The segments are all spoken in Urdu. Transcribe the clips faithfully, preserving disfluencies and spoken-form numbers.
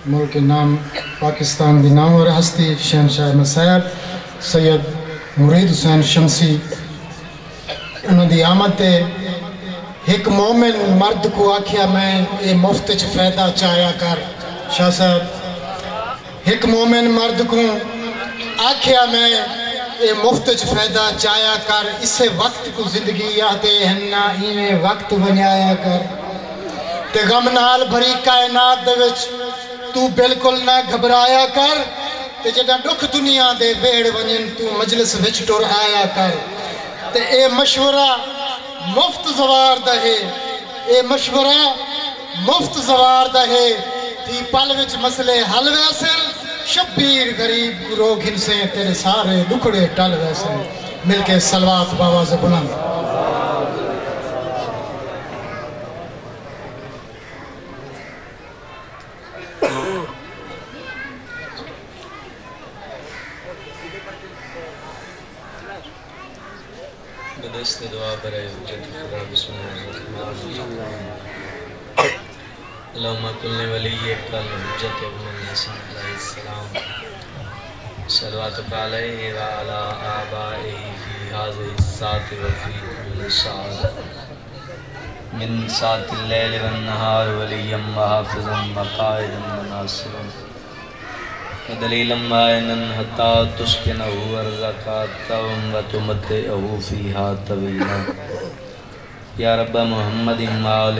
ملک نام پاکستان دی نامور ہستی شہنشاہ مسائب سید مرید حسین شمسی انہوں دی آمد تے ایک مومن مرد کو آکھیا میں اے مفت چ فائدہ چاہیا کر شاہ صاحب ایک مومن مرد کو آکھیا میں اے مفت چ فائدہ چاہیا کر اسے وقت کو زندگی آتے ہننا ایمیں وقت ونیایا کر تے غم نال بھری کائنات دے وچ تو بالکل نہ گھبرایا کر تے جڑا دکھ دنیا دے بیڑ ونجن تو مجلس وچ ٹر آیا کر تے اے مشورہ مفت زوار دہے اے مشورہ مفت زوار دہے تھی پل وچ مسئلے حل ویسن شبیر غریب گروہ گھن سے تیرے سارے دکھڑے ٹل ویسن مل کے صلوات باواز بلند بدست دعا برائے حجت خدا بسم اللہ اللہم کلن ولی کل حجت ابن الحسن علیہ السلام صلواتک علیہ وعلا آبائہ فی حاضر الساعت وفی کل ساعت من ساعت اللیل والنہار ولیم وحافظا وقائدا وناصرا ودلیلا مائنا حتی تسکنہ ورزقاتا وتمتعہ فیہا طویلا یا رب محمد مال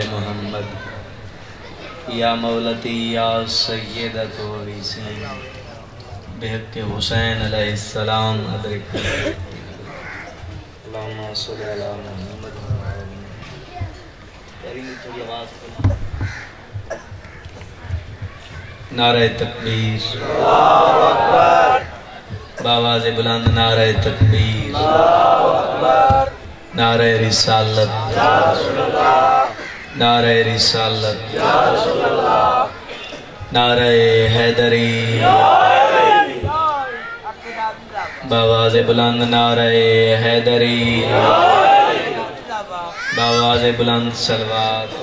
محمد یا مولتی یا سیدت و عیسین بحق حسین علیہ السلام ادرک اللہم صلی علی محمد تھوڑی آواز کرنا نعرہ تکبیر اللہ اکبر باواز بلند نعرہ تکبیر اللہ اکبر نعرہ رسالت یا رسول اللہ نعرہ رسالت یا رسول اللہ نعرہ حیدری باواز بلند نعرہ حیدری باواز بلند صلوات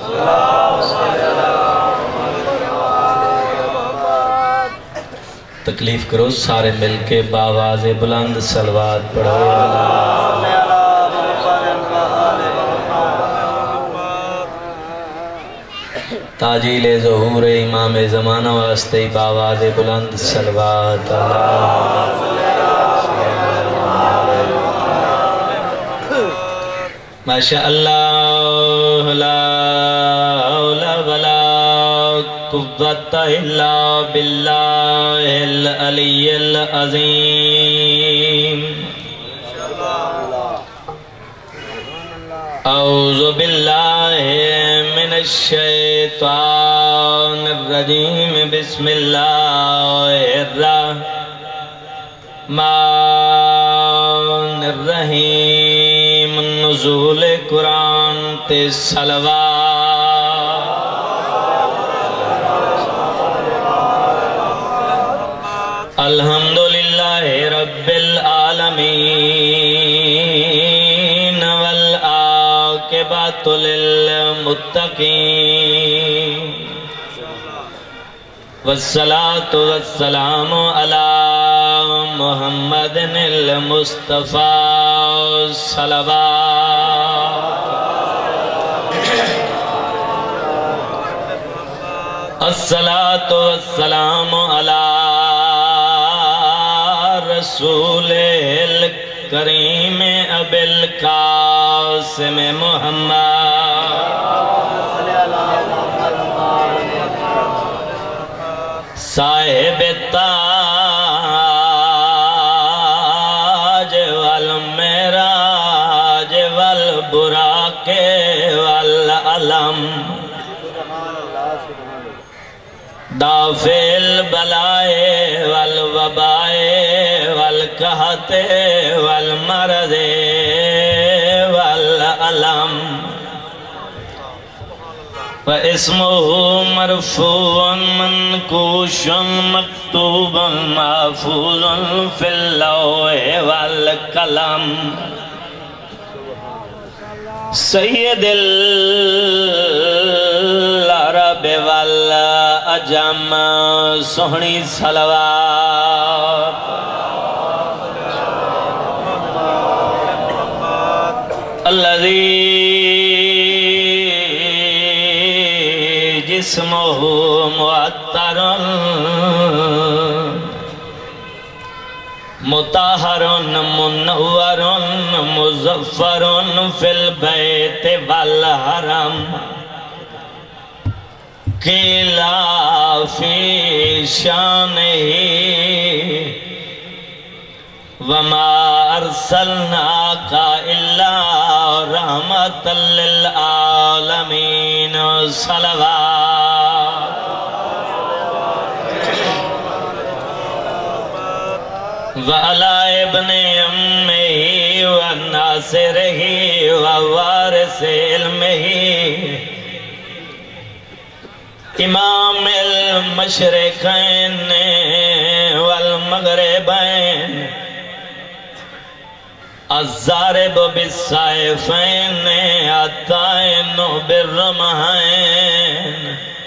تکلیف کرو سارے مل کے باواز بلند صلوات پڑھو تاجیل ظہور امام زمانہ واسطے باواز بلند صلوات ماشاء اللہ لا حول ولا قوت الا باللہ العلی العظیم اعوذ باللہ من الشیطان الرجیم بسم اللہ الرحمن الرحیم نزول قرآن تے صلوات الحمدللہ رب العالمین والعاقبۃ للمتقین والصلاة والسلام علی محمد المصطفى صلوات الصلاة والسلام علی رسول الکریم ابی القاسم محمد صاحب تاج والمعراج والبراق والعلم دافع البلائے والوبائے والقحط والمرض والعلم واسمه مرفوع منقوش مكتوب محفوظ في اللوح والقلم سید العرب والعجم जम सोहनी सलवात अल्लज़ी जिस्मुहु मुअत्तरुन मुताहरुन मुनव्वरुन मुज़फ़्फ़रुन फिल बैत वल हरम क़ीला फ़ी शानिही वमा अर्सलनाका इल्ला रहमतल लिल आलमीन सलवात व अला इब्ने अम्मिही व नासिरिही व वारिसे इल्मिही इमामिल मशरिक़ैन वल मग़रिबैन अज़्ज़ारिब बिस्सैफ़ैन अत्ताइनु बिर्रमहैन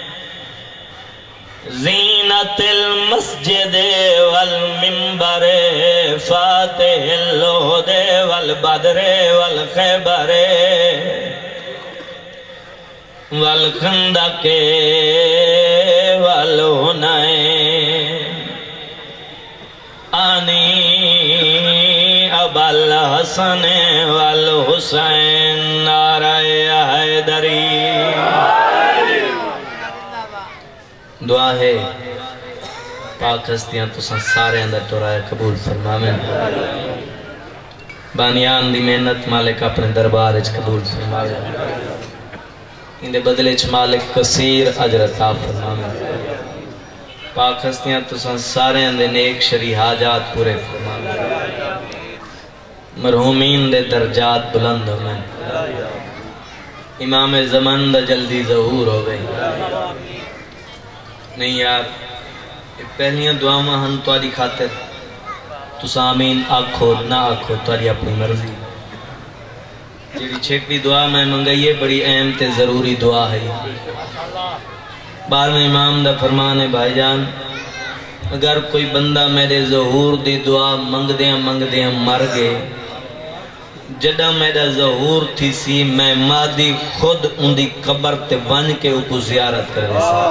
ज़ीनतिल मस्जिद वल मिंबर फ़ातिहिल हुदे वल बदरे वल ख़ैबरे वल खंदके वल हुनैन आनी अबल हसन वल हुसैन नारे हैदरी। दुआ है पाक हस्तियां तुसां सारे अंदर टुराए कबूल फरमावें। बानियान दी मेहनत मालिक अपने दरबार च कबूल फरमावे। इंदे बदले च मालिक कसीर अजर अता फरमावे। पाक हस्तियां तुसां सारे दे नेक शरी हाजात पूरे फरमावे। मरहूमीन दे दर्जात बुलंद होवें। इमाम ज़मान दा जल्दी ज़हूर होवे। नहीं यार पहलियां दुआवां हन तुहाडी खातिर तुसां आमीन आखो ना आखो तुहाडी अपनी मर्जी। जेड़ी छेकड़ी दुआ मैं मंगाई है बड़ी अहम ते जरूरी दुआ है। बारहवें इमाम दा फरमान है भाईजान अगर कोई बंदा मेरे ज़हूर दी दुआ मंगदियां मंगदियां मर गए जदा मेरा ज़हूर थी सी मैं मादी खुद उनकी कबर ते बन के उको ज़ियारत कर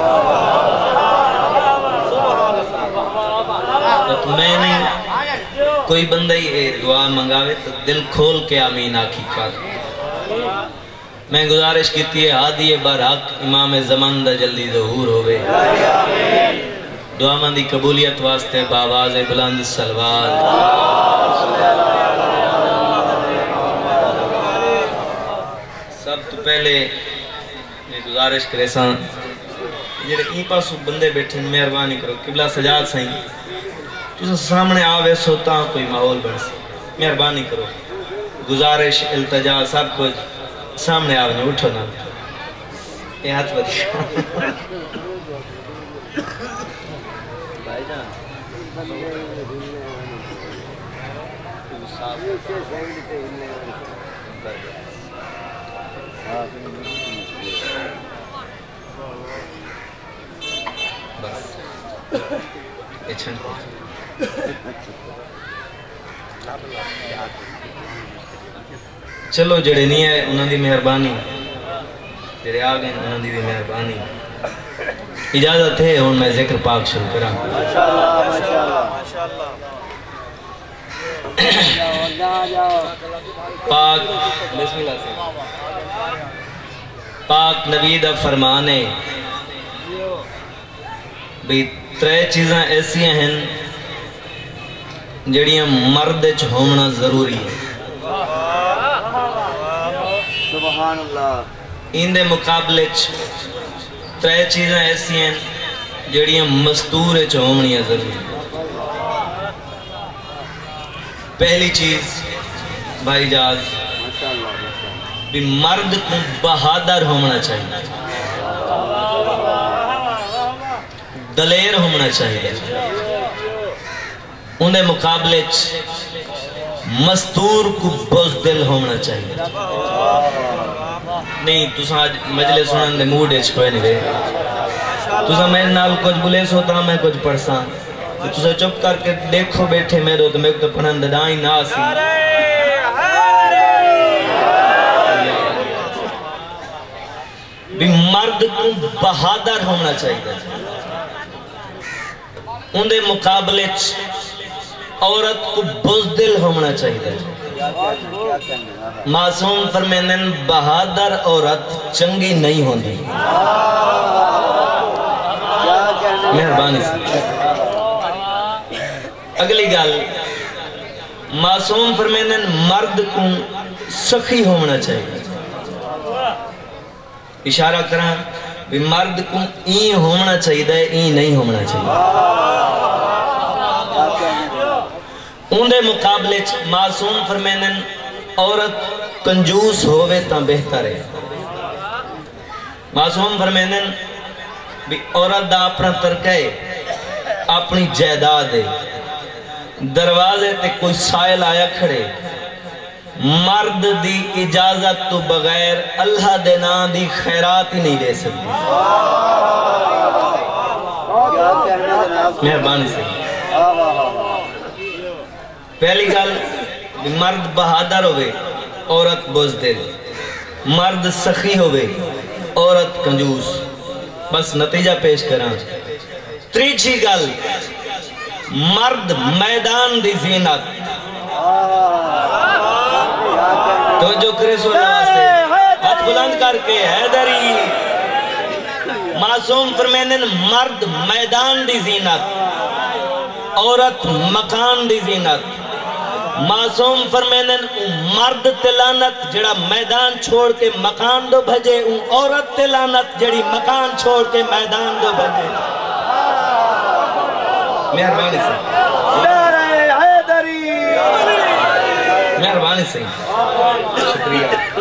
तो मैं नहीं कोई बंदा ही दुआ मंगावे तो दिल खोल के आमीन आखी कर। मैं गुजारिश की है हादी बरहक इमाम ज़मान दा जल्दी ज़हूर होवे। दुआ मंदी कबूलियत वास्ते बावाज़ बुलंद सलवात सब तो पहले मैं गुजारिश करे सा जेड़े ई पासों बंदे बैठे मेहरबानी करो किबला सजाद सही तुम सामने आवे सोता कोई माहौल बन सी मेहरबानी करो गुजारिश इल्तजा सब कुछ सामने आवे उठो ना ये हाथ बढ़िया चलो जड़े नहीं है उन्होंने मेहरबानी जड़े आ गए उन्होंने भी मेहरबानी। इजाजत है हूँ मैं जिक्र पाक शुरू करा। पाक बिस्मिल्लाह से पाक नबी दा फरमान है भी त्रै चीज़ां ऐसियां हैं जड़ियां मर्द च होना जरूरी है। सुभान अल्लाह। इंदे मुकाबले च त्रै चीज़ां ऐसियां हैं जड़ियां मस्तूर च होनियां जरूरी। पहली चीज भाई जाज भी मर्द को बहादुर होना चाहिए, दलेर होना चाहिए। उन्हें मुकाबले मस्तूर को बुज़दिल होना चाहिए। नहीं तुस आज मजले सुनने दे मूड च कोई नहीं रहे। تُسا میرے نال کچھ بلیس ہوتا میں کچھ پڑھساں تُسا چپ کر کے دیکھو بیٹھے میرے تو میرے تو پڑھن دائیں نہ سی بھی مرد کو بہادر ہونا چاہیے ان دے مقابلے عورت کو بزدل ہونا چاہیے معصوم فرمینن بہادر عورت چنگی نہیں ہوندی مہربانی سے اگلی گل معصوم فرمینن مرد کو سخی ہونا چاہیے اشارہ کریں بھی مرد کو این ہونا چاہیے این نہیں ہونا چاہیے ان دے مقابلے معصوم فرمینن عورت کنجوس ہوئے تا بہتر ہے معصوم فرمینن بھی عورت دا اپنا ترکے اپنی جائیداد ہے دروازے تے کوئی سائل آیا کھڑے مرد دی اجازت تو بغیر اللہ دے نام دی خیرات ہی نہیں دے سکتی مہربانی سے پہلی گل مرد بہادر ہوئے عورت بزدل مرد سخی ہوئے عورت کنجوس بس نتیجہ پیش کریں تریچی گل مرد میدان دی زینت توجہ کرے سو نواستے ہاتھ بلند کر کے حیدری معصوم فرمینن مرد میدان دی زینت عورت مکان دی زینت معصوم فرمینن مرد تلانت جڑا میدان چھوڑ کے مکان دو بھجے عورت تلانت جڑی مکان چھوڑ کے میدان دو بھجے مہربانی سے مہربانی سے شکریہ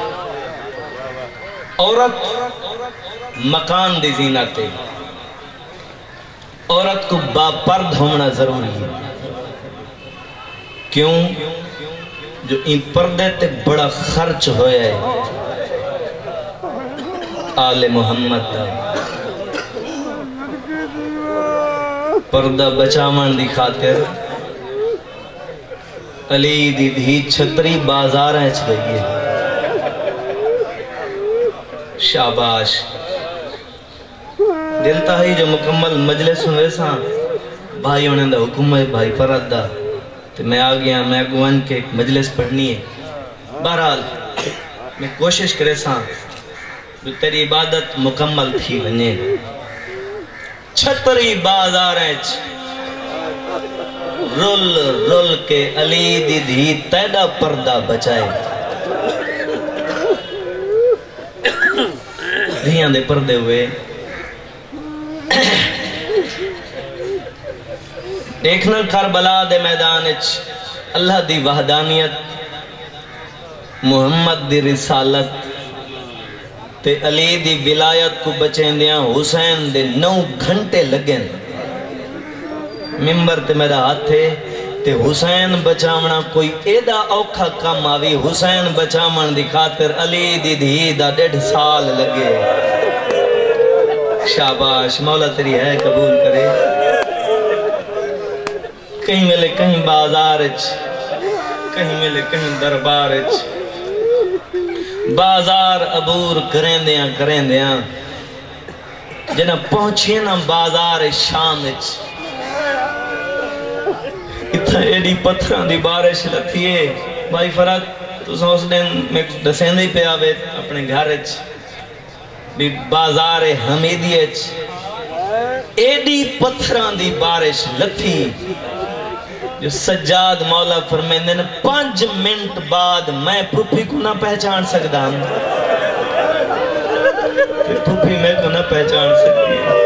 عورت مکان دی زینت ہے عورت کو باپرد ہونا ضروری ہے کیوں جو ان پردے تے بڑا خرچ ہویا ہے آل محمد دا پردہ بچاون دی خاطر علی دی دھی چھتری بازار ہے چھ گئی ہے شاباش دلتا ہی جو مکمل مجلس ہوئے ساں بھائی ہونے دا حکم ہے بھائی فرد دا تو میں آگیا میں گوان کے مجلس پڑھنی ہے بہرحال میں کوشش کرے ساں جو تیری عبادت مکمل تھی بنے چھتری بازار ہے چھ رول رول کے علی دی دھی تیڑا پردہ بچائے دھیاں دے پردے ہوئے دیکھنا کربلا دے میدان اللہ دی وحدانیت محمد دی رسالت تے علی دی ولایت کو بچیں دیاں حسین دے نو گھنٹے لگیں ممبر تے میرا ہاتھ تھے تے حسین بچامنا کوئی ایدہ اوکھا کم آوی حسین بچامن دی خاطر علی دی دی دا ڈیڑھ سال لگے شاباش مولا تیری ہے قبول کرے کہیں ملے کہیں بازار اچ کہیں ملے کہیں دربار اچ بازار عبور کریں دیاں کریں دیاں جنہ پہنچے نا بازار شام اچ اتنا ایڈی پتھران دی بارش لتی ہے بھائی فرد تو سا اس دن میں دسین دی پہ آوے اپنے گھر اچ بھی بازار حمیدی اچ ایڈی پتھران دی بارش لتی جو سجاد مولا فرمیندن پانچ منٹ بعد میں پھوپھی کو نہ پہچان سکتا ہوں پھوپھی میں کو نہ پہچان سکتی ہے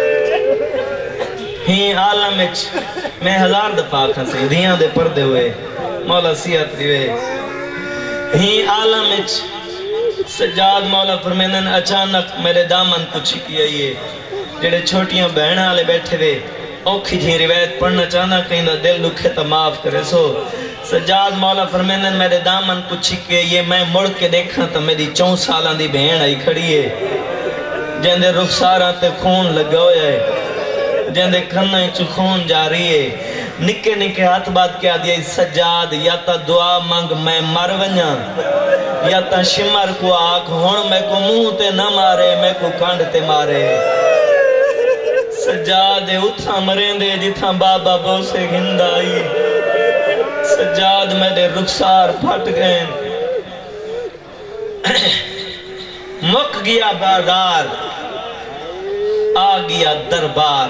ہی عالم اچ میں ہزار دفعہ کھنسی دھیاں دے پردے ہوئے مولا سیات دیوے ہی عالم اچ سجاد مولا فرمیندن اچانک میرے دامن کچھ کیا یہ جڑے چھوٹیاں بہنہ آلے بیٹھے دے اوکھی جھی روایت پڑھنا چاہنا کہیں دا دل دکھے تا معاف کرے سو سجاد مولا فرمیندن میرے دامن کچھ کے یہ میں مڑ کے دیکھا تا میری چون سالان دی بہن آئی کھڑی ہے جندے رخساراں تے خون لگا ہویا ہے، جندے کھناں چ خون جاری ہے، نکے نکے ہاتھ بات کیا دیا سجاد یا تا دعا مانگ میں مر ونجاں یا تا شمر کو آکھ ہون میں کو منہ تے نہ مارے میں کو کانڈ تے مارے سجاد اتھا مریں دے جتھا بابا بوسے گھندائی سجاد میرے رخسار پھٹ گئے مک گیا بازار آ گیا دربار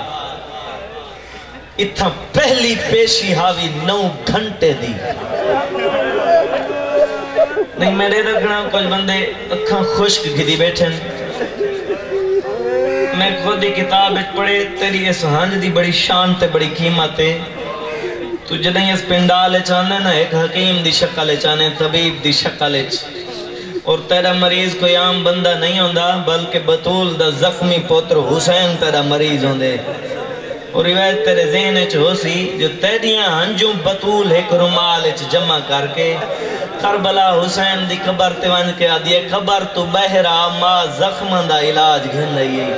اتھا پہلی پیشی ہاوی نو گھنٹے دی نہیں میرے رکھنا کچھ بندے اکھاں خشک گھدی بیٹھن میں خود ہی کتاب پڑھے تیری اس ہنج دی بڑی شان تے بڑی قیمت ہے تو جدہیں اس پنڈالے چاہنے نا ایک حکیم دی شکلے چاہنے طبیب دی شکلے چاہنے اور تیرا مریض کوئی عام بندہ نہیں ہوندہ بلکہ بطول دا زخمی پوتر حسین تیرا مریض ہوندے اور روایت تیرے ذہن اچھ ہو سی جو تیریاں ہنجوں بطول ایک رمال اچھ جمع کر کے کربلا حسین دی خبر تیوان کے آدھیے خبر تو بہرا ما زخمہ دا علاج گھن رہی ہے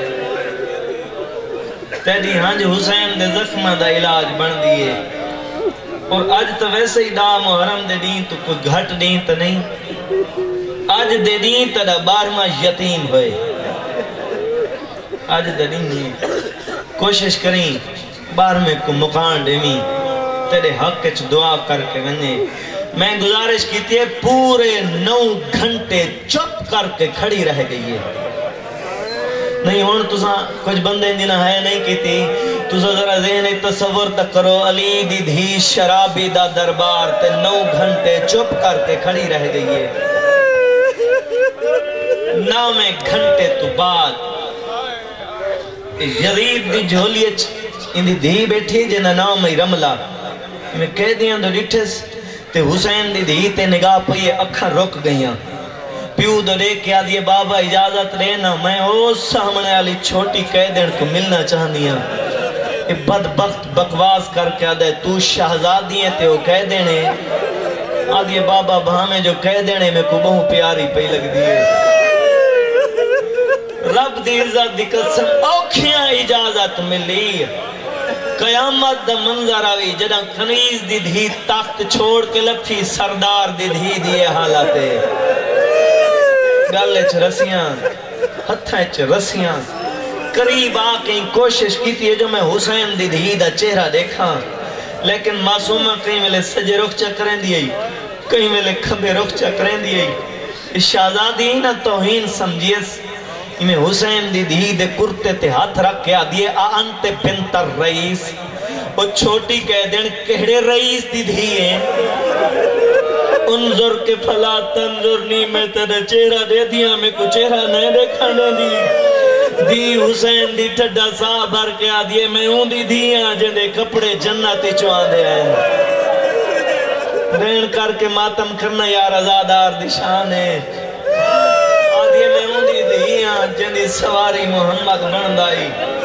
تیری ہنج حسین دے زخمہ دا علاج بن دیئے اور آج تو ویسے ہی دا محرم دے دین تو کوئی گھٹ دین تو نہیں آج دے دین تیرا بارہواں یتیم ہوئے آج دے دین نہیں کوشش کریں بار میں کو مقان دیمیں تیرے حق کچھ دعا کر کے گنے میں گزارش کیتی ہے پورے نو گھنٹے چپ کر کے کھڑی رہ گئی ہے نہیں ہون تسا کچھ بندے دینا ہے نہیں کیتی تسا ذرا ذہن تصور تک کرو علی دی دھی شرابی دا دربار تے نو گھنٹے چپ کر کے کھڑی رہ گئی ہے نامے گھنٹے تو بعد یزید دی جھولیچ اندھی دھی بیٹھی جنہ نام ہی رملہ میں کہہ دیاں دو ڈٹھس تے حسین دی دھی تے نگاہ پہیے اکھاں رک گئیاں پیو دو دیکھ کیا دیئے بابا اجازت لینا میں او سامنے علی چھوٹی کہہ دین کو ملنا چاہنیاں اے بدبخت بکواس کر کے آدھے تو شہزادی ہیں تے وہ کہہ دینے آدھیے بابا بہامیں جو کہہ دینے میں کو بہو پیاری پہ لگ دیئے رب دی عزت دی قسم اوکھیاں اجازت ملی قیامت دا منظر آوی جدہ کنیز دی دھی تخت چھوڑ کے لپھی سردار دی دھی دیئے حالاتے گالے چھ رسیاں ہتھیں چھ رسیاں قریب آکیں کوشش کی تھی جو میں حسین دی دھی دا چہرہ دیکھا لیکن معصومہ کہیں ملے سجے رخ چکریں دیئی کہیں ملے کھبے رخ چکریں دیئی شہزادی نہ توہین سمجھیس میں حسین دی دی دے کرتے تے ہاتھ رکھ کے آدھیے آنت بنت الرئیس وہ چھوٹی کہہ دین کہڑے رئیس دی دی ہیں انظر کے پھلا تنظرنی میں تیرے چہرہ دے دیا میں کو چہرہ نہیں دیکھانے دی دی حسین دی ٹھڈا سا بھر کے آدھیے میں ہوں دی دیاں جندے کپڑے جنتی چوان دے آئے رین کر کے ماتم کرنا یار ازادار دی شان ہے آدھیے میں ہوں دی دیاں جندی سواری محمد بندائی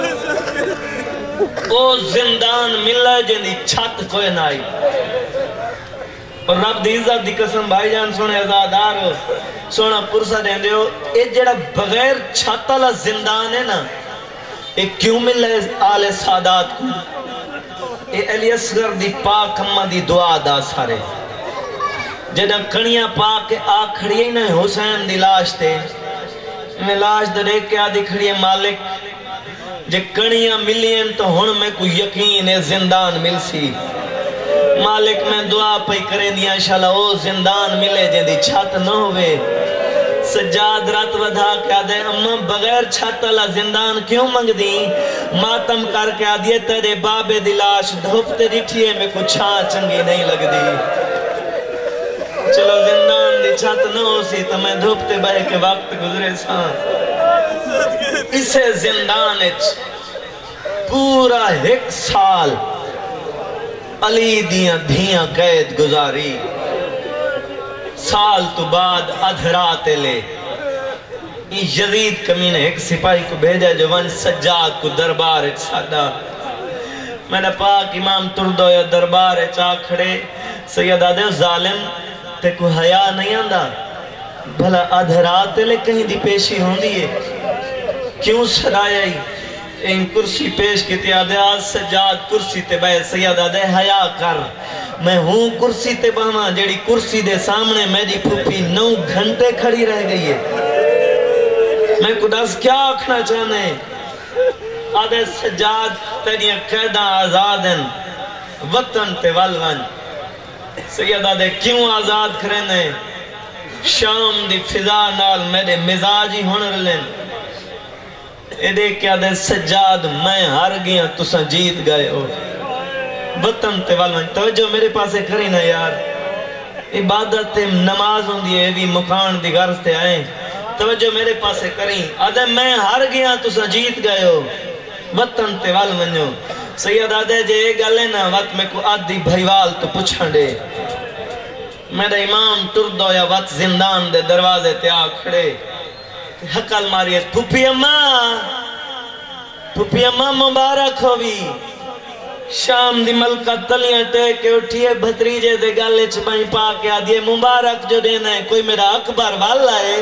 او زندان ملا جندی چھت کوئے نائی اور رب دی عزت دی قسم بھائی جان سونے ازادار ہو سونا پرسہ دیں دے ہو اے جڑا بغیر چھت والا زندان ہے نا اے کیوں مل ہے آل سادات کو اے علی اصغر دی پاک ہمہ دی دعا دا سارے جڑا کھڑیاں پاک آ کھڑی ہی نا حسین دی لاش تے میں لاش دے دیکھ کے آدھی کھڑی ہے مالک جے کھڑیاں ملین تو ہن میں کو یقین ہے زندان مل سی مالک میں دعا پہ کریں دیا انشاءاللہ او زندان ملے جن دی چھت نہ ہوئے سجاد رات ودھا کیا دے اماں بغیر چھت اللہ زندان کیوں منگ دی ماتم کر کے آدھیے تیرے بابے دلاش دھوپتے ڈٹھیے میں کچھ چھاں چنگی نہیں لگ دی چلو زندان دی چھت نہ ہو سی تو میں دھوپتے بہے کے وقت گزرے ساں اسے زندان اچ پورا ایک سال علی دیاں دھیاں قید گزاری سال تو بعد ادھرات لے یزید کمینے ایک سپاہی کو بھیجا جو ون سجاد کو دربار ایک سادہ میں نے پاک امام تردو یا دربار ایک چاہ کھڑے سید آدھے ظالم تے کو حیاء نہیں آندہ بھلا ادھرات لے کہیں دی پیشی ہوں دیئے کیوں سرایا ہی ان کرسی پیش کی تیادے آج سجاد کرسی تے بے سیدہ دے حیا کر میں ہوں کرسی تے بہما جیڑی کرسی دے سامنے میری پھوپھی نو گھنٹے کھڑی رہ گئی ہے میں قدس کیا آکھنا چاہنے آدھے سجاد تیریاں قیدہ آزادن وطن تے والون سیدہ دے کیوں آزاد کرنے شام دی فضا نال میرے مزاجی ہنر لین اے دیکھ کیا دے سجاد میں ہر گیا تسا جیت گئے ہو وطن تے والون توجہ میرے پاسے کری نا یار عبادت نماز ہوں دی بھی مکان دی غرض تے آئیں توجہ میرے پاسے کریں آدھے میں ہر گیا تسا جیت گئے ہو وطن تے والونیو سید آدھے جے ایک گلے نا وقت میں کو آدھی بھائیوال تو پچھن دے میرا امام تردو یا وقت زندان دے دروازے تے آ کھڑے حقل ماری ہے پھوپی اماں پھوپی اماں مبارک ہوئی شام دی ملکہ تلیاں ٹے کے اٹھیے بھتریجے دے گالے چپائیں پا کے آدھیے مبارک جو دینا ہے کوئی میرا اکبر والا ہے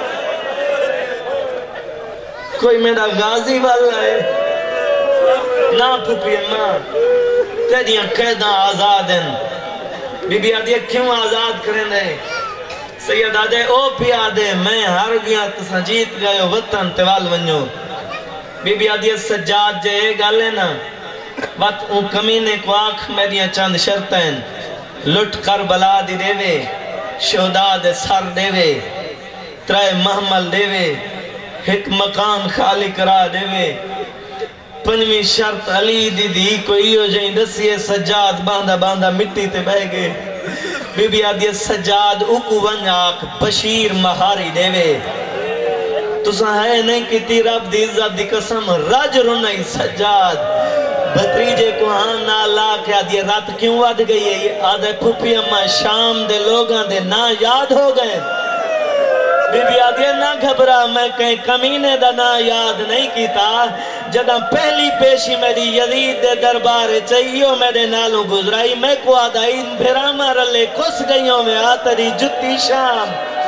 کوئی میرا غازی والا ہے نا پھوپی اماں تیریاں قیدہ آزاد ہیں بی بی آدھیے کیوں آزاد کریں دے سید آدھے او پی آدھے میں ہر گیا تسا جیت گئے وطن تیوال ونیو بی بی آدھیے سجاد جے گالے نا وقت اون کمینے کو آنکھ میریاں چند شرطیں لٹ کر بلا دی دے وے شہدہ دے سر دے وے ترائے محمل دے وے ایک مقام خالی کرا دے وے پنوی شرط علی دی دی کوئی ہو جائیں دسیے سجاد باندھا باندھا مٹی تے بہ گئے بی بی آدھیے سجاد اکو ونیاک بشیر مہاری دے وے تسا ہے نہیں کتی رب دی عزت دی قسم رج رنائی سجاد بھتریجے کو ہاں نہ لا کے آدھیے رات کیوں ود گئی ہے آدھے پھوپی اماں شام دے لوگاں دے نا یاد ہو گئے بی بی آدھیے نہ گھبرا میں کہیں کمینے دا نا یاد نہیں کیتا جدہ پہلی پیشی میری یزید دے دربار چاہیو میرے نالوں گزرائی میں کو آدھائی بھراما رلے کس گئیوں میں آتری جتی شام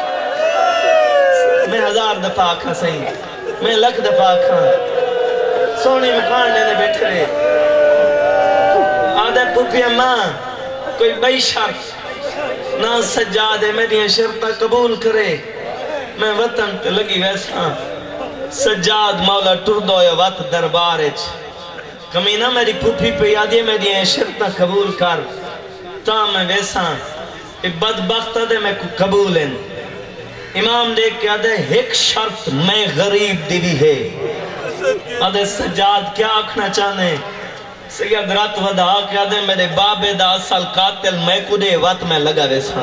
میں ہزار دفعہ کھا سہی میں لکھ دفعہ کھا سونی مکان لینے بیٹھے رہے آدھے پوپی اماں کوئی بئی شرط نہ سجادے میری شرطہ قبول کرے میں وطن تے لگی ویسا سجاد مولا ٹردو یا وقت دربارچ کمینہ میری پھوپھی پہ یادیے میری شرطہ قبول کر تا میں ویسا بدبخت دے میں قبول ہیں امام دیکھ کے آدھے ایک شرط میں غریب دیوی ہے آدھے سجاد کیا آکھنا چاہنے سید رات ودا کے آدھے میرے بابے دا اصل قاتل میں کدے وقت میں لگا ویسا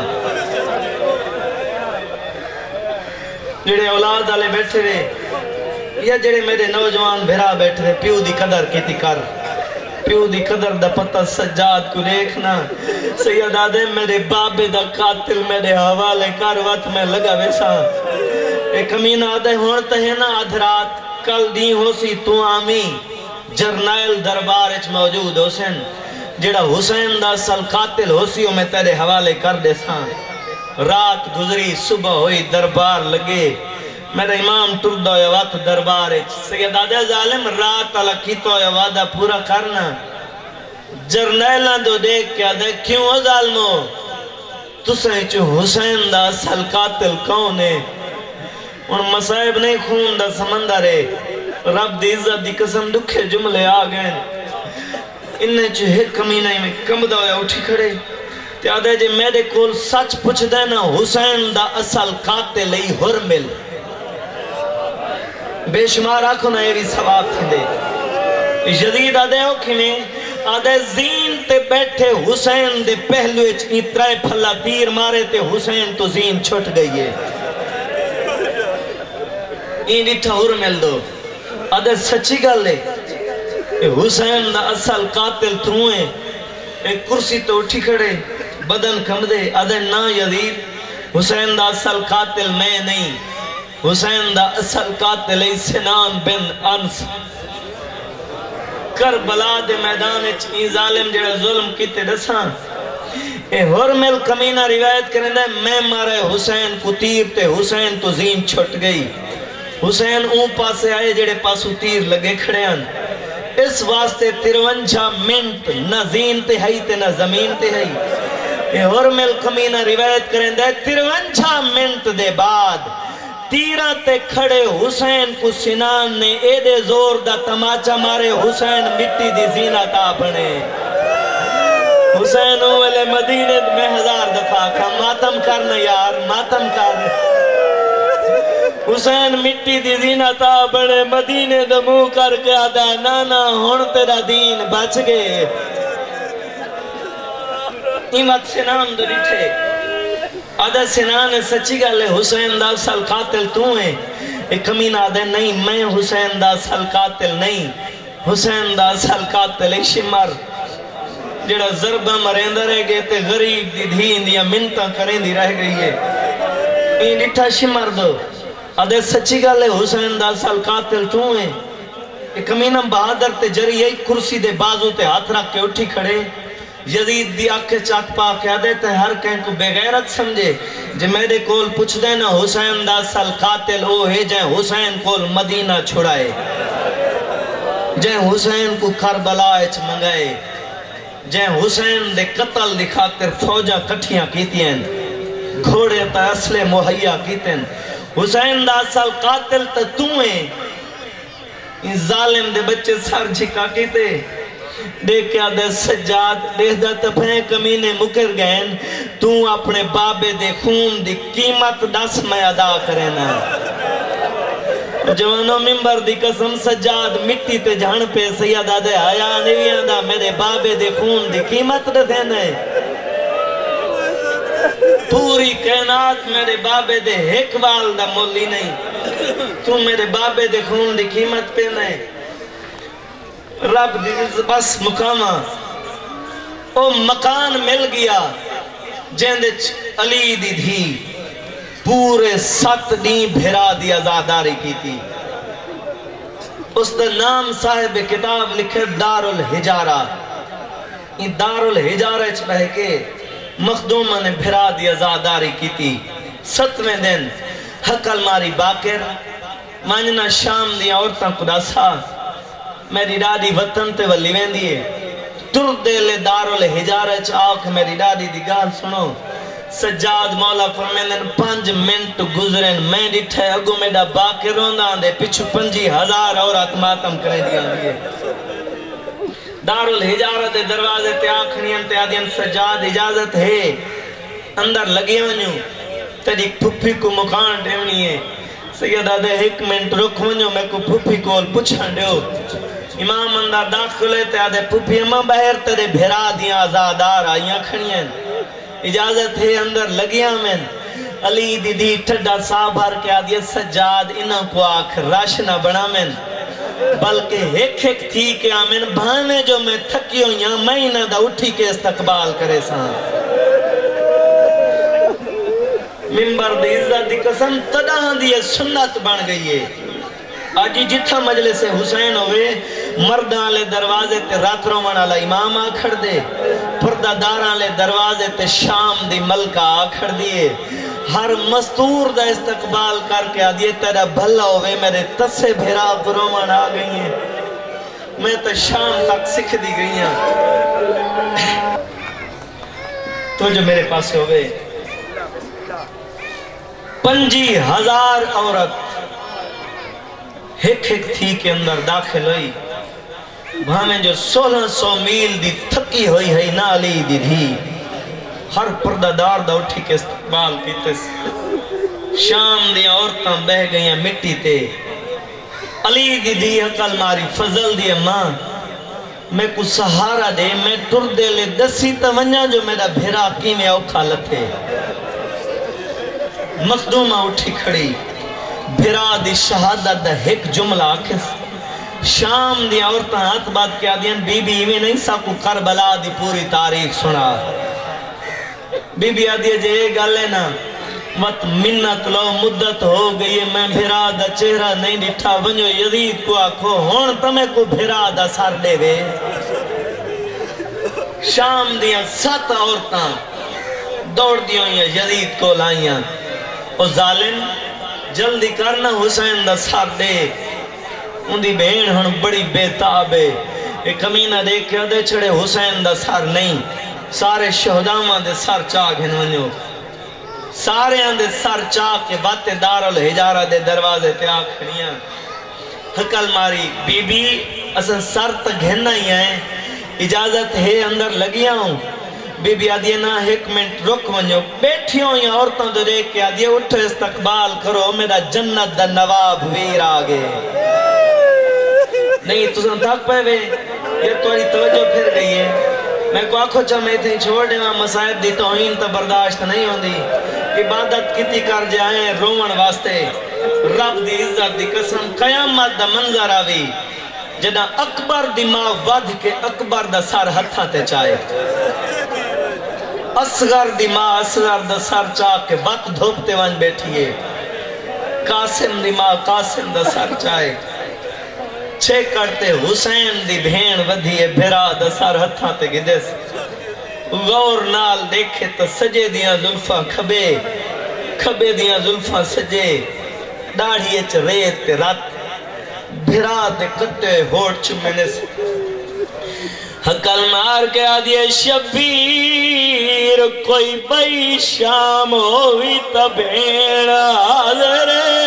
جڑے اولاد آلے بیٹھے رہے یا جڑے میرے نوجوان بھرا بیٹھے رہے پیو دی قدر کیتی کر پیو دی قدر دا پتہ سجاد کو دیکھنا سید آدھے میرے بابے دا قاتل میرے حوالے کر وقت میں لگا ویسا ایک امین آدھے ہونتا ہے نا ادھرات کل دی ہو سی تو آمی جرنائل دربارچ موجود حسین جڑا حسین دا اصل قاتل ہو سی میں تیرے حوالے کر دے ساں رات گزری صبح ہوئی دربار لگے میرا امام تردو یا وقت دربارچ سید آدھے ظالم رات اللہ کیتو یا وعدہ پورا کرنا جرنائلان دو دیکھ کے آدھے کیوں ہو ظالمو تسیں چو حسین دا اصل قاتل کون ہے ان مسائب نہیں خون دا سمندر ہے رب دی عزت دی قسم دکھے جملے آگئے انہیں چو ایک کمینہ میں کم دا ہویا اٹھی کھڑے تے آدھے جے میرے کول سچ پوچھ دینا حسین دا اصل قاتل ہی ہرمل بے شمار آکھو نا ایوی ثواب تھی دے جدید آدھے ہو کھنے آدھے زین تے بیٹھے حسین دے پہلوے چکی ترائے پھلا تیر مارے تے حسین تو زین چھٹ گئی ہے این اٹھا ہرمل دو آدھے سچی گل لے حسین دا اصل قاتل تروئیں ایک کرسی تو اٹھی کھڑے بدن کم دے آدھے نا یزید حسین دا اصل قاتل میں نہیں حسین دا اصل قاتل ای سنان بن انس کربلا دے میدان چی ظالم جڑے ظلم کیتے دساں اے ہرمل کمینہ روایت کرنے دے میں مارے حسین کو تیر تے حسین تو زین چھٹ گئی حسین اون پاسے آئے جڑے پاسو تیر لگے کھڑے ہیں، اس واسطے ترونجا منٹ نہ زین تے ہی تے نہ زمین تے ہی. یہ ہرمل کمینہ روایت کریں دے ترونجا منٹ دے بعد تیرہ تے کھڑے حسین کو سنان نے اے دے زور دا تماچا مارے حسین مٹی دی زینت آ بنے. حسین اولے مدینے میں ہزار دفعہ کھا ماتم کرنا یار ماتم کرنا. حسین مٹی دی زینت آ بڑے مدینے دمو کر کے آدھا نانا ہون تیرا دین بچ گئے. ایمت سنان دو ڈٹھے آدھا سنان سچی گالے حسین دا اصل قاتل تو ہیں. ایک کمینہ آدھے نہیں میں حسین دا اصل قاتل نہیں، حسین دا اصل قاتل ایک شمر جڑا ضربہ مرین دا رہ گئے تے غریب دی دھین دیا منتہ کریں دی رہ گئی ہے. این ڈٹھا شمر دو آدھے سچی گالے حسین دا اصل قاتل تو ہیں. ایک کمینہ بہادر تے جری یہی کرسی دے بازو تے ہاتھ رکھ کے اٹھی کھڑے یزید دی آکھے چاک پا کے آدھے تے ہر کہیں کو بے غیرت سمجھے جے میرے کول پوچھ دینا حسین دا اصل قاتل او ہے جائیں حسین کول مدینہ چھڑائے، جائیں حسین کو کربلا اچ منگائے، جائیں حسین دے قتل دی خاطر فوجہ کٹھیاں کیتی ہیں، گھوڑے تا اصلے مہیا کیتے ہیں. حسین دا اصل قاتل تا تو ہیں. ان ظالم دے بچے سر جھکا کیتے دیکھ آدھے سجاد دیکھ دا تپہیں کمینے مکر گئن تو اپنے بابے دے خون دی قیمت دس میں ادا کرنا. جوانوں ممبر دی قسم سجاد مٹی تے جھان پہ سید آدھے آیا نہیں آدھا میرے بابے دے خون دی قیمت دینے. پوری کائنات میرے بابے دے ایک وال دا مولی نہیں، تو میرے بابے دے خون دی قیمت پہ نہیں. رب دی بس مقامہ او مکان مل گیا جیندے علی دی دھی پورے سات دیں بھیرا دی ازاداری کی تھی. اس دا نام صاحب کتاب لکھے دار الحجارہ. ان دار الحجارہ اچھ بہ کے مخدومہ نے بھیرا دی ازاداری کی تھی. ستویں دن حقل ماری باکر مانجنا شام دی عورتاں خدا سا میری ڈاڈی وطن تے ولی وین دیئے تر دے دار الحجارہ چاک میری ڈاڈی دی گال سنو. سجاد مولا فرمیندن پانچ منٹ گزرن میں ڈٹھے اگو میڈا باکر روندان دے پچھو پنجی ہزار عورت ماتم کرے دیا دیئے. دار الحجارہ دے دروازے تے آنکھنین تے آدین سجاد اجازت ہے اندر لگی ونیوں تیری پھپی کو مکان ڈیونی ہے. سیدہ دے ایک منٹ رکھ ونیوں میں کو پھپی کول پچھان دیو. امام اندر داخلے تے آدھے پھپی اماں بہر تیرے بھیرا دیاں آزادار آئیاں کھڑیاں اجازت ہے اندر لگیاں میں. علی دی دی ٹھڈا صاحب ہر کے آدھے سجاد انہاں کو آکھ راش نہ بنا میں بلکہ ایک ایک تھی کہ آمین بھانے جو میں تھکی ہوئیاں میں انہاں دا اٹھی کے استقبال کرے ساں. ممبر دی عزت دی قسم تدہ دی سنت بن گئی ہے. آجی جتھا مجلس حسین ہوئے مردان لے دروازے تے رات رومان علی امام آکھڑ دے پردہ داران لے دروازے تے شام دی ملکہ آکھڑ دیئے. ہر مستور دا استقبال کر کے آدھیے تیرا بھلا ہوئے میرے تسے بھیرا رومان آ گئی ہیں میں تو شام تک سکھ دی گئی ہیں. تو جو میرے پاس ہوئے پنجی ہزار عورت ایک ایک تھی کے اندر داخل ہوئی. وہاں میں جو سولہ سو میل دی تھکی ہوئی ہے نا علی دی دھی ہر پردہ دار دا اٹھی کے استقبال کیتے. شام دی عورتاں بہ گئیں مٹی تے. علی دی دھی عقل ماری فضل دی ماں میں کو سہارا دے میں ٹر دے لے دسی تونیا جو میرا بھیرا کی میں اوکھا لتے. مخدومہ اٹھی کھڑی بھیرا دی شہادت دا ایک جملہ آکھس. شام دی عورتاں ہاتھ بات کیا دیں بی بی میں نہیں سا کو کربلا دی پوری تاریخ سنا. بی بی آدھیے جے یہ گالے نا مت منت لو مدت ہو گئی میں بھیرا دا چہرہ نہیں ڈٹھا ونجو یزید کو آکھو ہون تمہیں کو بھیرا دا سار دے وے. شام دیا سات عورتاں دوڑ دیوں یا یزید کو لائیاں. او ظالم جلدی کرنا حسین دا سر دے ان دی بہن ہن بڑی بیتاب ہے ایک کمینہ دیکھ کے دے چھڑے حسین دا سر نہیں سارے شہدامہ دے سر چاہ گھن ونیو سارے اندے سر چاہ کے باتے دار الحجارہ دے دروازے تے آ کھڑیاں حکل ماری بی بی اصلا سر تک گھننا ہی آئے اجازت ہے اندر لگیا ہوں بی بی آدھیے نا ایک منٹ رک ونجو بیٹھی ہوں یا عورتوں دے دیکھ کے آدھیے اٹھو استقبال کرو میرا جنت دا نواب ویر آگے نہیں تو سن تھک پہ وے یہ توڑی توجہ پھر گئی ہے میں کو آنکھو چاہے تھے چھوڑ دے وہاں مسائب دی توہین تا برداشت نہیں ہوں دی عبادت کتی کر جائیں رومن واسطے رب دی عزت دی قسم قیامت دا منظر آوی جدہ اکبر دماغ ودھ کے اکبر دا سر ہتھا تے چاہے اصغر دماغ اصغر دا سر چاہ کے بات دھوپتے وانج بیٹھئے قاسم دماغ قاسم دا سر چاہے چھے کرتے حسین دی بھین ودھیے بھرا دا سر ہتھا تے گدس غور نال دیکھے تو سجے دیاں ظلفہ کھبے کھبے دیاں ظلفہ سجے داڑھیے چھ ریت تے رات بھرا دے کتے ہوٹ چمنے سے حقل مار کے آدھے شبیر کوئی بئی شام ہوئی تبین حاضر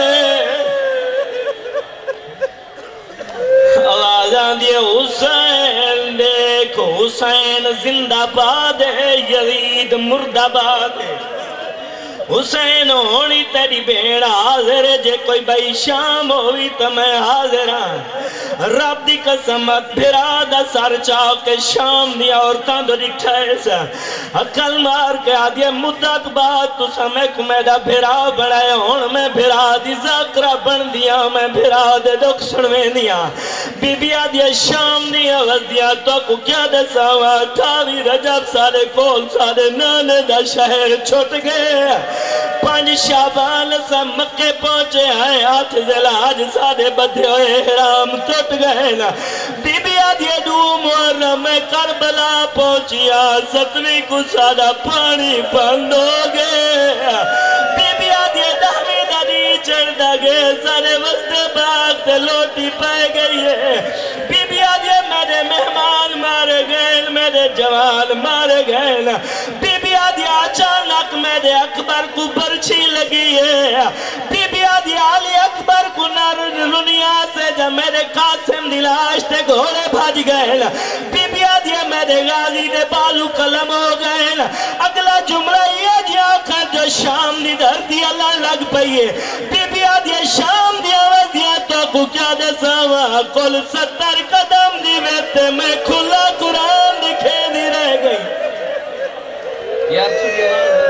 آواز آدھے حسین دیکھو حسین زندہ باد ہے یزید مردہ باد ہے حسین ہونی تیری بین حاضر ہے جے کوئی بھائی شام ہوئی تو میں حاضر ہاں رب دی قسمت بھرا دا سر چاہ کے شام دی عورتاں دو دکھائے سا عقل مار کے آدھے مدت بعد تو سمیں کو میرا بھرا بڑھائے ہون میں بھرا دی ذاکرہ بن دیا میں بھرا دے دکھ سنویں دیا بی بی آدھے شام دی آواز دیا تو کو کیا دے ساوا اٹھاوی رجب سارے کول سارے نانے دا شہر چھوٹ گئے پانچ شابان سا مکے پہنچے آئے آٹھ زلاج سادے بدھے ہوئے احرام ٹوٹ گئے نا بی بی آدھے دو محرم میں کربلا پہنچیا ستویں کو سادہ پانی بند ہو گئے بی بی آدھے دہمی داری چڑھ دا گئے سارے وسط باغ تے لوٹی پائے گئی ہے بی بی آدھے میرے مہمان مارے گئے میرے جوان مارے گئے نا بی بی آدھے اچانک میرے اکبر کو برچھی لگی ہے بی بی آدھی علی اکبر کو نار رنیا سے جب میرے قاسم دلاش تے گھوڑے بھاج گئے بی بی آدھی میرے غازی دے بالو قلم ہو گئے اگلا جملہ یہ جی آخر جو شام دی دھرتی اللہ لگ پئیے بی بی آدھی شام دی آوازیاں تو کو کیا دے سوا کل ستر قدم دی ویتے میں کھلا قرآن دکھے دی رہ گئی یار چھوٹی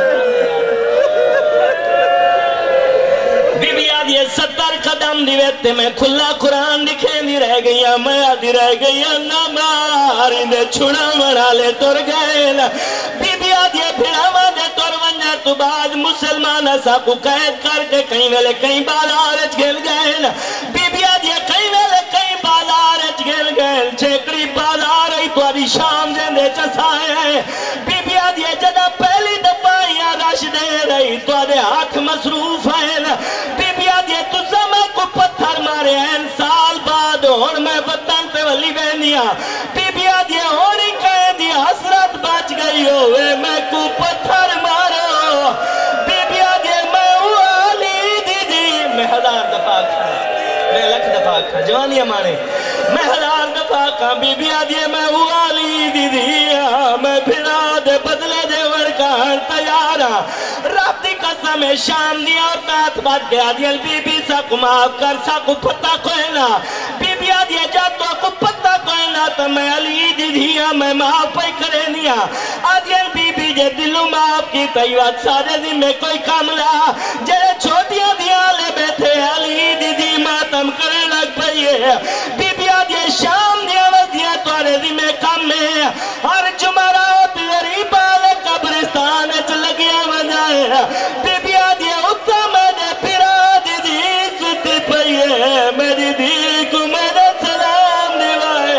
بی بی آدھی ستر قدم دیویتے میں کھلا قرآن دکھے دی رہ گیا میں آدھی رہ گیا نماری دے چھوڑا مرا لے تر گئے بی بی آدھی پھر آوازے تر ونجا تو بعد مسلمان ایسا کو قید کر کے کہیں ویلے کہیں بالارج گل گئے بی بی آدھی کہیں ویلے کہیں بالارج گل گئے چھیکڑی بالار ہی تو آدھی شام جندے چسائے ہیں بی بی آدھی جدہ پہلی دفعہ یا رش دے رہی تو آدھے ہاتھ مصروف ہیں بی بی آدھی تو زمان کو پتھر مارے ہیں سال بعد ہون میں وطن پہ ولی بہنیا بی بی آدھی ہونی کہے دی حسرت بچ گئی ہوئے میں کو پتھر مارو بی بی آدھی میں والی دی دی میں ہزار دفعہ کھا میں لکھ دفعہ کھا جوانی ہمارے میں ہزار دفعہ کھا بی بی آدھی میں والی دی دی میں بھرا دے بدلے دے ورکان تیارا رب دی قسم شام دیا اور تات بات گیا دیا بی بی سا کو معاف کر سا کو پتہ کوئی نا بی بی آدھیا جا تو کو پتہ کوئی نا تو میں علی دی دیا میں معاف پہ کرے نیا آدھیا بی بی جے دلو معاف کی تیوات سارے دی میں کوئی کاملا جے چھوٹیاں دیا لے بیٹھے علی دی دی ماتم کرے لگ پئیے بی بی آدھیا شام دیا وزیا تو آرے دی میں کام میں ہر جمعرات غریب آلے قبرستان اچھ لگیا وجائے بی بی آدھی اتھا میں نے پیرا دی دی ستی پئیے میری دی کو میرے سلام دیوائے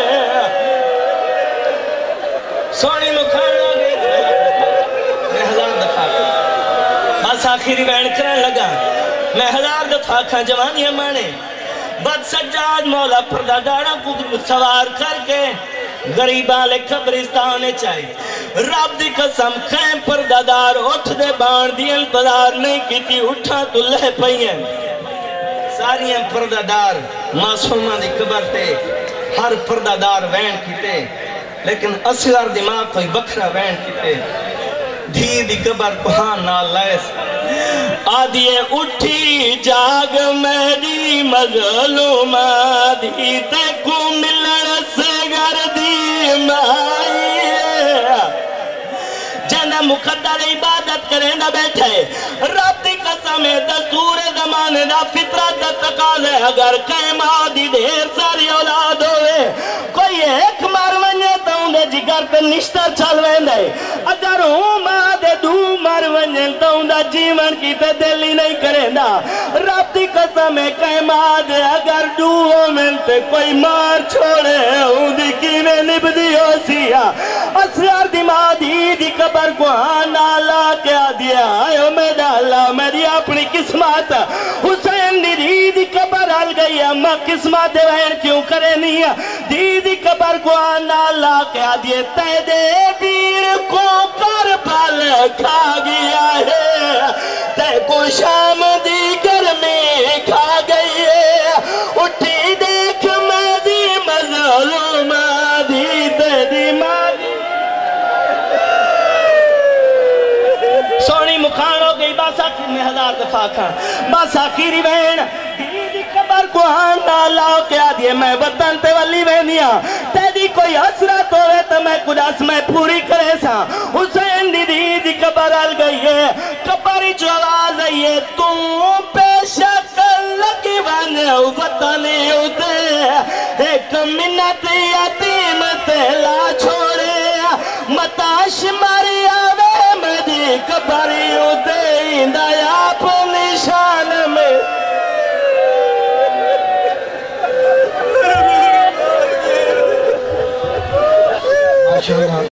سونی مکھان لگے میں ہزار دفعہ بس آخری بین کرنے لگا میں ہزار دفعہ کھا جوانیاں مانے بد سجاد مولا پردہ دارا کو سوار کر کے غریباں لے قبرستان چاہیے رب دی قسم خیم پردہ دار اٹھ دے بان دی انتظار نہیں کیتی اٹھا تو لہ پئیں ساریاں پردہ دار معصومہ دی قبر تے ہر پردہ دار وین کیتے لیکن اصغر دماغ کوئی بکھرا وین کیتے دھی دی قبر پہان نال لائس آدھیے اٹھی جاگ میری مظلوم آدھی تے کو ملن سے گردی مائی جنہ مقدر عبادت کریں دا بیٹھے رب دی قسم دستور زمانے دا فطرت دا تقاضے اگر قیم آدھی دیر ساری اولاد ہوئے کوئی ایک مار ونجے تو انہیں جگر پہ نشتر چل ویندے اگر ہوں ماں دے دو مار ونجے تو انہیں جیون کی تے دلی نہیں کریں دا رب دی قسم قیم آدھے اگر دو میں تے کوئی مار چھوڑے ہوں دی کیویں نبدی ہو سیا اسرار دی ماں دی دی قبر کو آنا لا کیا دیا آئے میرا اللہ میری اپنی قسمت حسین دی دی دی قبر آل گئی اما قسمت دیوین کیوں کرے نہیں دی دی قبر کو آنا لا کیا دیے تے دے پیر کو کر پھل کھا گیا ہے تے کو شام دی گرمی کھا گئی ہے اٹھی دیکھ میں دی مظلوم دی تے دی مالی سونی مکھان ہو گئی باسا کی میں ہزار دفعہ کھان باسا کی ریوین دی قبر کو آنا لاؤ کیا دیئے میں وطن تے والی وینیاں تے دی کوئی حسرت ہوئے تو میں کچھ اس میں پوری کرے سا حسین دی دی دی قبر آل گئی ہے قبری جو آواز ہے تم پہ شکل لگی وانے وطنی ہوتے ایک منت یتیم تیلا چھوڑے متاش ماری آوے مدی قبری ہوتے اندایا آپ نشان میں ماشاءاللہ